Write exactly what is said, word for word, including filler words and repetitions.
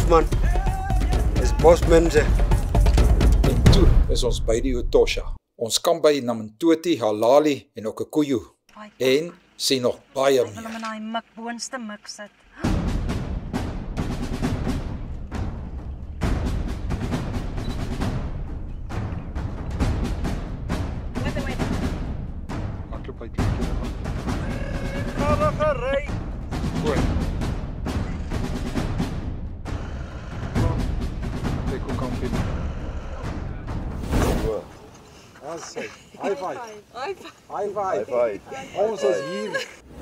man. Dis bosmense. En toe is ons by die Etosha. Ons kan by Namtoti, Halali en Okukuyu. En sien nog baie Ek wil meer. hom in daai mik boonste mik sit. Hardloop by die keer. Karre gery. Goed. Ek kom kan vind. Ons sê, high five. High five. High five. Ons is hier.